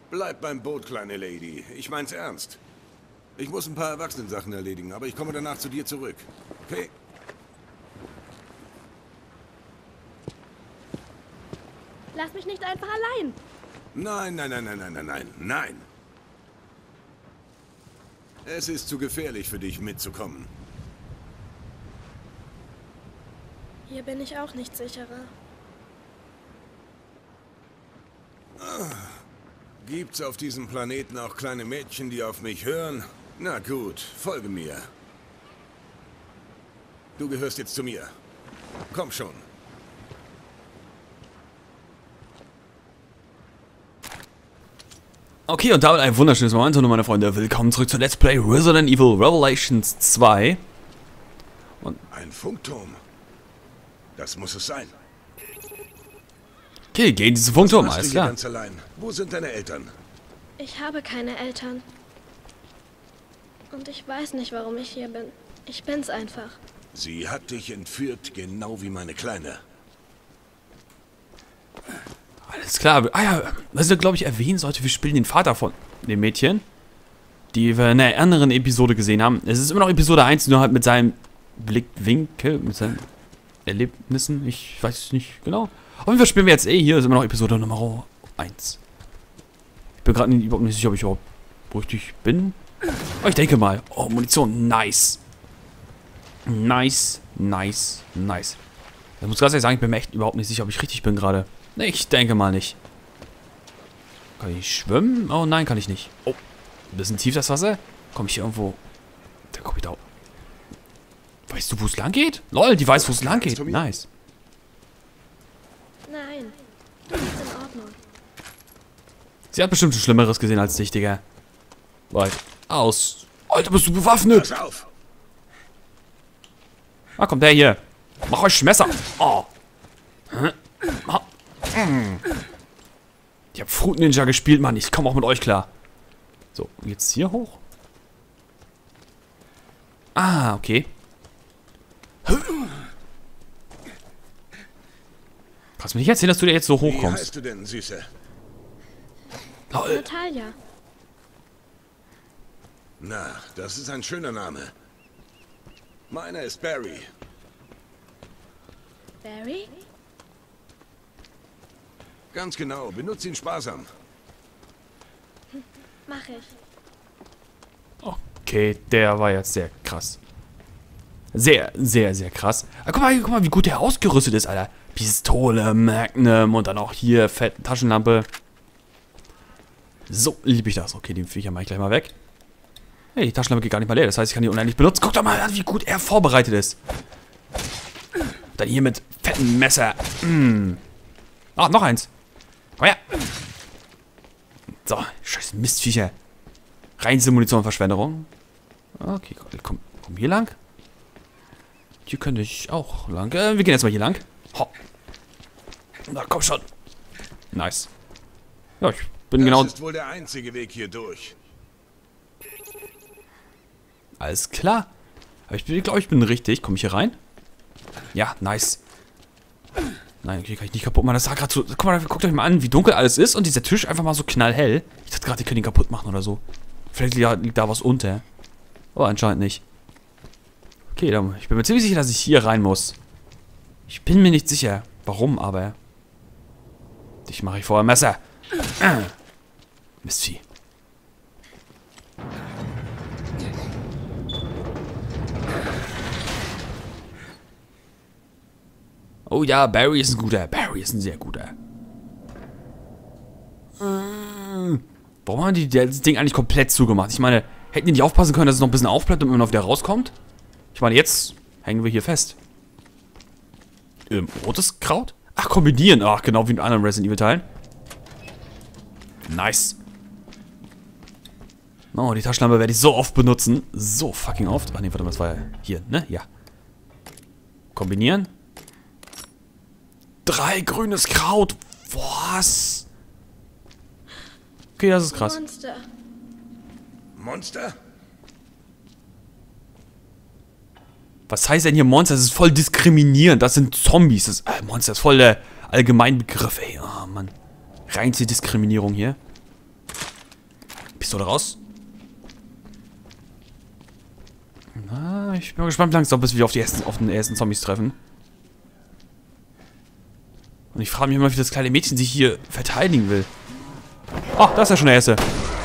Bleib beim Boot, kleine Lady. Ich mein's ernst. Ich muss ein paar Erwachsenensachen erledigen, aber ich komme danach zu dir zurück. Okay? Lass mich nicht einfach allein. Nein. Es ist zu gefährlich für dich mitzukommen. Hier bin ich auch nicht sicherer. Gibt's auf diesem Planeten auch kleine Mädchen, die auf mich hören? Na gut, folge mir. Du gehörst jetzt zu mir. Komm schon. Okay, und damit ein wunderschönes Moment, hallo meine Freunde. Willkommen zurück zu Let's Play Resident Evil Revelations 2. Und ein Funkturm. Das muss es sein. okay, gehen diese Funkturm, alles klar. Ganz allein. Wo sind deine Eltern? Ich habe keine Eltern. Und ich weiß nicht, warum ich hier bin. Ich bin's einfach. Sie hat dich entführt, genau wie meine Kleine. Alles klar. Ah ja, was ich glaube ich erwähnen sollte, wir spielen den Vater von dem Mädchen, die wir in einer anderen Episode gesehen haben. Es ist immer noch Episode 1, nur halt mit seinem Blickwinkel, mit seinen Erlebnissen. Ich weiß es nicht genau. Auf jeden Fall spielen wir jetzt hier, ist immer noch Episode Nummer 1. Ich bin gerade überhaupt nicht sicher, ob ich überhaupt richtig bin. Aber ich denke mal. Oh, Munition, nice. Nice. Ich muss ganz ehrlich sagen, ich bin mir echt überhaupt nicht sicher, ob ich richtig bin gerade. Nee, ich denke mal nicht. Kann ich schwimmen? Oh nein, kann ich nicht. Oh, ein bisschen tief das Wasser. Komme ich hier irgendwo... Da komme ich da... Weißt du, wo es lang geht? Lol, die weiß, wo es lang geht. Nice. Nein, das ist in Ordnung. Sie hat bestimmt schon Schlimmeres gesehen als dich, Digga. Weit aus. Alter, bist du bewaffnet? Pass auf! Ah, kommt der hier. Mach euch Messer. Oh. Ich hab Fruit Ninja gespielt, Mann. Ich komme auch mit euch klar. So, jetzt hier hoch. Ah, okay. Kannst du mir nicht erzählen, dass du da jetzt so Wie hochkommst? heißt du denn, Süße? Natalia. Na, das ist ein schöner Name. Meiner ist Barry. Barry? Ganz genau, benutze ihn sparsam. Mach ich. Okay, der war jetzt sehr krass. Sehr krass. Aber guck mal, wie gut der ausgerüstet ist, Alter. Pistole, Magnum und dann auch hier fette Taschenlampe. So, liebe ich das. Okay, den Viecher mache ich gleich mal weg. Hey, die Taschenlampe geht gar nicht mal leer. Das heißt, ich kann die unendlich benutzen. Guck doch mal an, wie gut er vorbereitet ist. Dann hier mit fetten Messer. Ah, noch eins. Komm her. So, scheiß Mistviecher. Reinste Munitionverschwenderung. Okay, komm hier lang. Hier könnte ich auch lang. Wir gehen jetzt mal hier lang. Ho. Na, komm schon. Nice. Ja, ich bin genau... Das ist wohl der einzige Weg hier durch. Alles klar. Aber ich glaube, ich bin richtig. Komme ich hier rein? Ja, nice. Nein, okay, kann ich nicht kaputt machen. Das sah gerade so... Guck mal, guckt euch mal an, wie dunkel alles ist. Und dieser Tisch einfach mal so knallhell. Ich dachte gerade, die können ihn kaputt machen oder so. Vielleicht liegt da was unter. Aber anscheinend nicht. Okay, dann, ich bin mir ziemlich sicher, dass ich hier rein muss. Ich bin mir nicht sicher, warum, aber... Dich mache ich vorher Messer. Mistvieh. Oh ja, Barry ist ein guter. Barry ist ein sehr guter. Warum haben die das Ding eigentlich komplett zugemacht? Ich meine, hätten die nicht aufpassen können, dass es noch ein bisschen aufbleibt und immer noch wieder rauskommt? Ich meine, jetzt hängen wir hier fest. Rotes Kraut? Ach, kombinieren. Ach, genau wie in anderen Resident Evil Teilen. Nice. Oh, die Taschenlampe werde ich so oft benutzen. So fucking oft. Ach nee, warte mal, das war ja hier, ne? Ja. Kombinieren. 3 grünes Kraut. Was? Okay, das ist krass. Monster. Monster? Was heißt denn hier Monster? Das ist voll diskriminierend. Das sind Zombies. Das Monster ist voll der Allgemeinbegriff, ey. Oh, Mann. Reinste Diskriminierung hier. Pistole raus. Na, ich bin mal gespannt, wie langsam, bis wir auf den ersten Zombies treffen. Und ich frage mich immer, wie das kleine Mädchen sich hier verteidigen will. Oh, da ist ja schon der erste.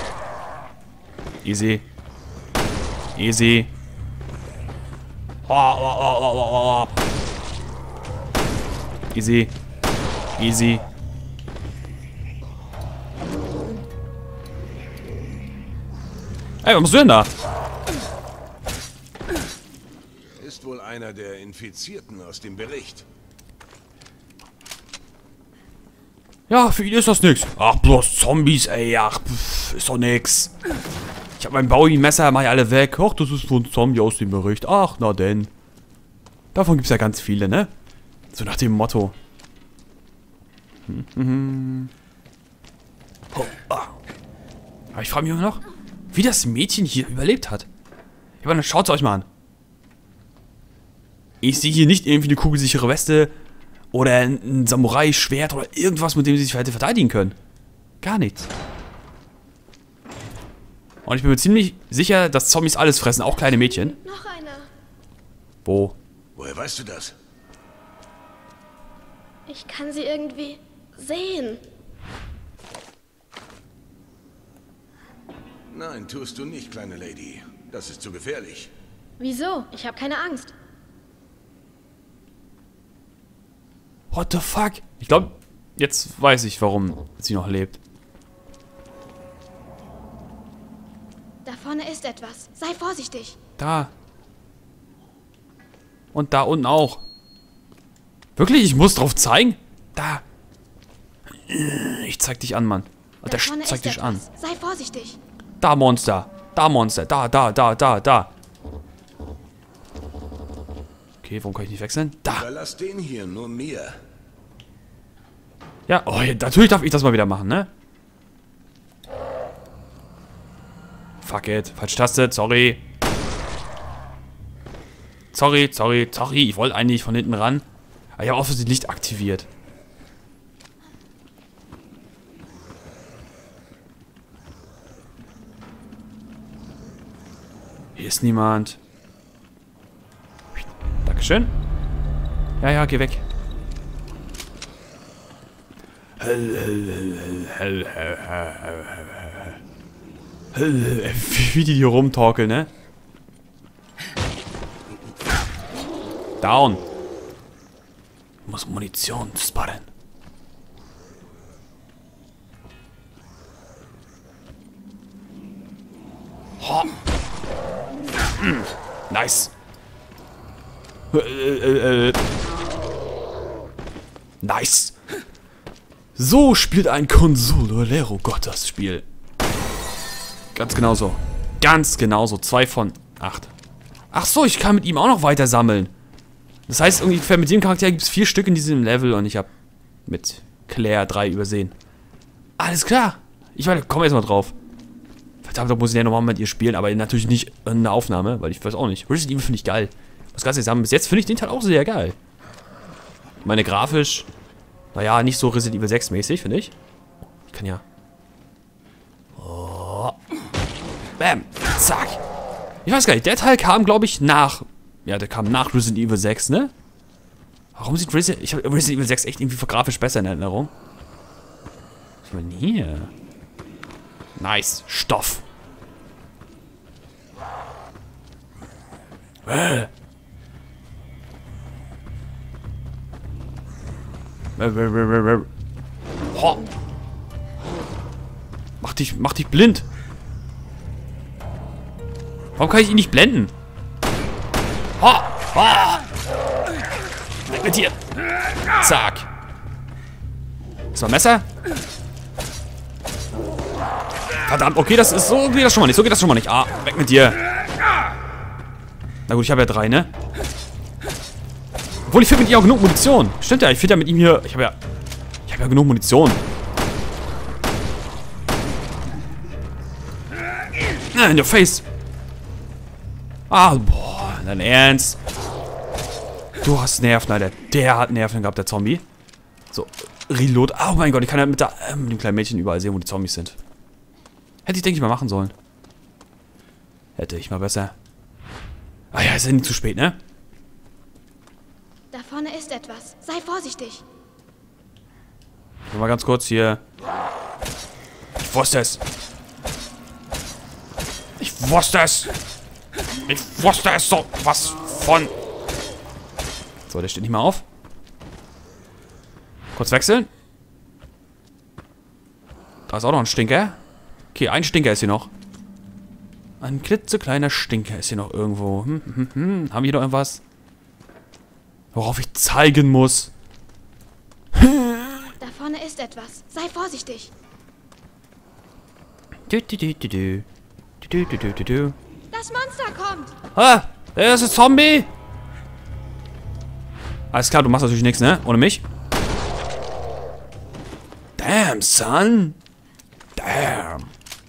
Easy. Easy. Oh. Easy. Easy. Ey, was machst du denn da? Ist wohl einer der Infizierten aus dem Bericht. Ja, für ihn ist das nix. Ach, bloß Zombies, ey. Ach, pff, ist doch nix. Ich hab mein Bowie-Messer, mach ich alle weg. Ach, das ist so ein Zombie aus dem Bericht. Ach, na denn. Davon gibt's ja ganz viele, ne? So nach dem Motto. Oh, ah. Aber ich frage mich immer noch, wie das Mädchen hier überlebt hat. Ich meine, schaut's euch mal an. Ich sehe hier nicht irgendwie eine kugelsichere Weste oder ein Samurai-Schwert oder irgendwas, mit dem sie sich hätte verteidigen können. Gar nichts. Und ich bin mir ziemlich sicher, dass Zombies alles fressen, auch kleine Mädchen. Noch einer. Wo? Woher weißt du das? Ich kann sie irgendwie sehen. Nein, tust du nicht, kleine Lady. Das ist zu gefährlich. Wieso? Ich habe keine Angst. What the fuck? Ich glaube, jetzt weiß ich, warum sie noch lebt. Da vorne ist etwas. Sei vorsichtig. Da. Und da unten auch. Wirklich? Ich muss drauf zeigen? Da. Ich zeig dich an, Mann. Und der zeigt dich an. Sei vorsichtig. Da, Monster. Da, Monster. Da. Okay, warum kann ich nicht wechseln? Da. Überlass den hier nur mir. Ja, oh, natürlich darf ich das mal wieder machen, ne? Fuck it. Falsche Taste. Sorry. Sorry. Ich wollte eigentlich von hinten ran. Aber ich habe auch das Licht aktiviert. Hier ist niemand. Dankeschön. Ja, geh weg. Wie die hier rumtorkeln, ne? Down. Ich muss Munition spotten. Ho. Nice. Nice. So spielt ein Consolero Gott das Spiel. Ganz genau so. Ganz genau so. 2 von 8. Ach so, ich kann mit ihm auch noch weiter sammeln. Das heißt, ungefähr mit dem Charakter gibt es 4 Stück in diesem Level und ich habe mit Claire 3 übersehen. Alles klar. Ich meine, komm erst mal drauf. Verdammt, da muss ich ja nochmal mit ihr spielen, aber natürlich nicht in der Aufnahme, weil ich weiß auch nicht. Resident Evil finde ich geil. Was kannst du sagen? Bis jetzt finde ich den Teil auch sehr geil. Ich meine, grafisch, naja, nicht so Resident Evil 6 mäßig, finde ich. Ich kann ja... Oh. Bam. Zack. Ich weiß gar nicht, der Teil kam, glaube ich, nach... Ja, der kam nach Resident Evil 6, ne? Warum sieht Resident... Ich habe Resident Evil 6 echt irgendwie grafisch besser in Erinnerung. Was ist denn hier? Nice. Stoff. Ho. Mach dich blind. Warum kann ich ihn nicht blenden? Ho. Ho. Weg mit dir. Zack. So, Messer. Verdammt, okay, das ist so geht das schon mal nicht. So geht das schon mal nicht. Ah, weg mit dir. Na gut, ich habe ja 3, ne? Obwohl, ich finde mit ihm auch genug Munition. Stimmt ja, ich finde ja mit ihm hier... Ich habe ja genug Munition. In your face. Ah, boah, dein Ernst. Du hast Nerven, Alter. Der hat Nerven gehabt, der Zombie. So, Reload. Oh mein Gott, ich kann ja mit dem kleinen Mädchen überall sehen, wo die Zombies sind. Hätte ich, denke ich, mal machen sollen. Hätte ich mal besser. Ah ja, ist ja nie zu spät, ne? Da vorne ist etwas. Sei vorsichtig. Mal ganz kurz hier. Ich wusste es. Ich wusste es. Ich wusste es so was von. So, der steht nicht mehr auf. Kurz wechseln. Da ist auch noch ein Stinker. Okay, ein Stinker ist hier noch. Ein klitzekleiner Stinker ist hier noch irgendwo. Haben wir hier noch irgendwas? Worauf ich zeigen muss. Da vorne ist etwas. Sei vorsichtig. Das Monster kommt. Ah, der ist ein Zombie. Alles klar, du machst natürlich nichts, ne? Ohne mich. Damn, son. Damn.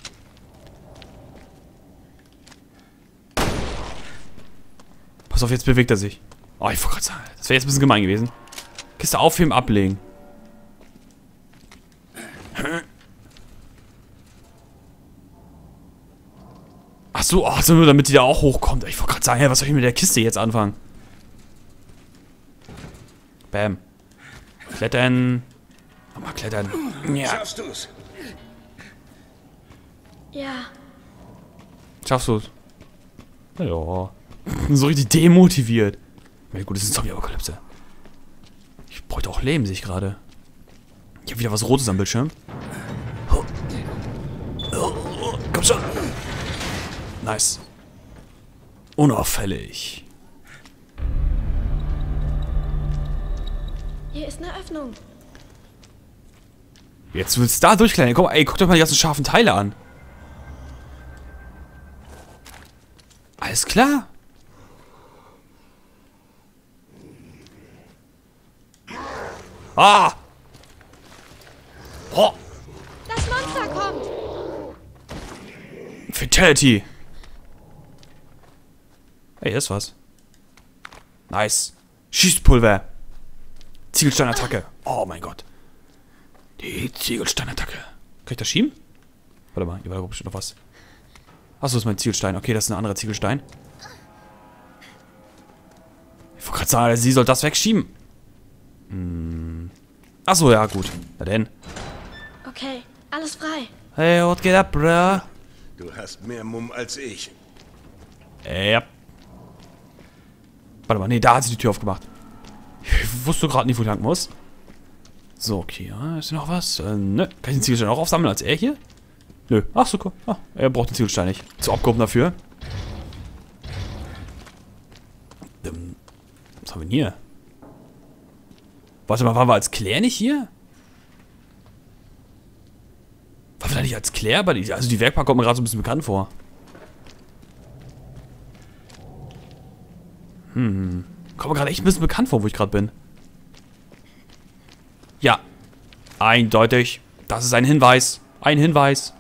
Pass auf, jetzt bewegt er sich. Oh, ich wollte gerade sagen, das wäre jetzt ein bisschen gemein gewesen. Kiste aufheben, ablegen. Ach so, nur damit die da auch hochkommt. Ich wollte gerade sagen, ja, was soll ich mit der Kiste jetzt anfangen? Bam. Klettern. Nochmal klettern. Ja. Schaffst du's? Ja. Schaffst du's? Ja. So richtig demotiviert. Na gut, das ist ein Zombie-Apokalypse. Ich bräuchte auch Leben, sehe ich gerade. Ich habe wieder was Rotes am Bildschirm. Komm schon. Nice. Unauffällig. Hier ist eine Öffnung. Jetzt willst du da durchklettern. Komm, ey, guck doch mal die ganzen scharfen Teile an. Alles klar. Ah! Oh! Das Monster kommt. Fatality. Ey, hier ist was. Nice. Schießpulver. Ziegelsteinattacke. Oh mein Gott. Die Ziegelsteinattacke. Kann ich das schieben? Warte mal, hier war bestimmt noch was. Achso, das ist mein Ziegelstein. Okay, das ist ein anderer Ziegelstein. Ich wollte gerade sagen, sie soll das wegschieben. Achso, ja, gut. Na denn. Okay, alles frei. Hey, what geht ab, bruh? Du hast mehr Mumm als ich. Ja. Warte mal, nee, da hat sie die Tür aufgemacht. Ich wusste gerade nicht, wo ich lang muss. So, okay, ja, ist hier noch was? Ne, kann ich den Ziegelstein auch aufsammeln als er hier? Nö, ach so, cool. Ah, er braucht den Ziegelstein nicht. Zu abgehoben dafür. Was haben wir denn hier? Warte mal, waren wir als Claire nicht hier? Waren wir da nicht als Claire? Also die Werkbank kommt mir gerade so ein bisschen bekannt vor. Kommt mir gerade echt ein bisschen bekannt vor, wo ich gerade bin. Ja. Eindeutig. Das ist ein Hinweis. Ein Hinweis.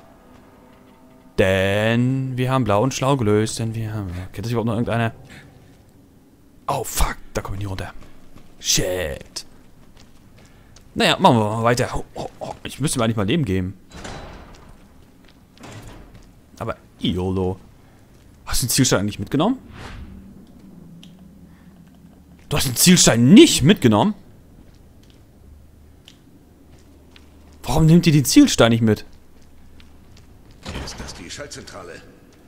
Denn wir haben blau und schlau gelöst. Denn wir haben... Kennt das überhaupt noch irgendeiner? Oh, fuck. Da komme ich nicht runter. Shit. Naja, machen wir mal weiter. Ich müsste mir eigentlich mal Leben geben. Aber YOLO. Hast du den Zielstein eigentlich mitgenommen? Du hast den Zielstein nicht mitgenommen? Warum nimmt ihr den Zielstein nicht mit? Ist das die Schaltzentrale?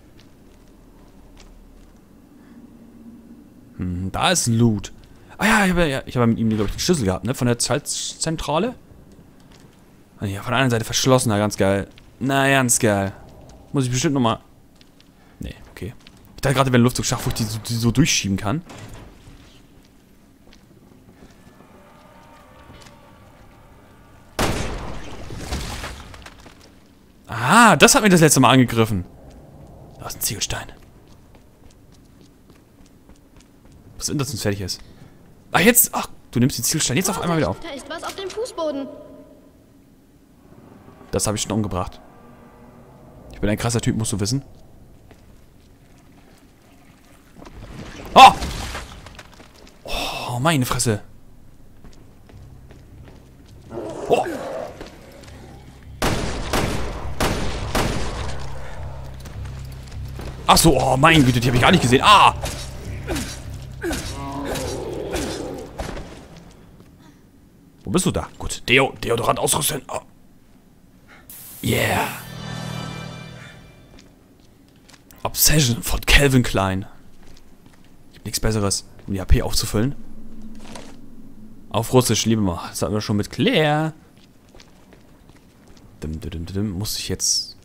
Da ist Loot. Ah ja, ich habe mit ihm, glaube ich, den Schlüssel gehabt, ne? Von der Schaltzentrale. Ah, ja, von der anderen Seite verschlossen, na, ganz geil. Na, ganz geil. Muss ich bestimmt nochmal... Nee, okay. Ich dachte gerade, wenn ein Luftzug schafft, wo ich die so durchschieben kann. Ah, das hat mir das letzte Mal angegriffen. Da ist ein Ziegelstein. Was ist denn das, wenn es fertig ist? Ach, jetzt... Ach, du nimmst den Ziegelstein jetzt auf einmal wieder auf. Da ist was auf dem Fußboden. Das habe ich schon umgebracht. Ich bin ein krasser Typ, musst du wissen. Oh! Oh, meine Fresse. Oh! Ach so, oh mein Güte, die habe ich gar nicht gesehen. Ah! Wo bist du da? Gut, Deodorant ausrüsten. Oh. Yeah. Obsession von Calvin Klein. Gibt nichts Besseres, um die AP aufzufüllen. Auf Russisch, liebe mal. Das hatten wir schon mit Claire. Muss ich jetzt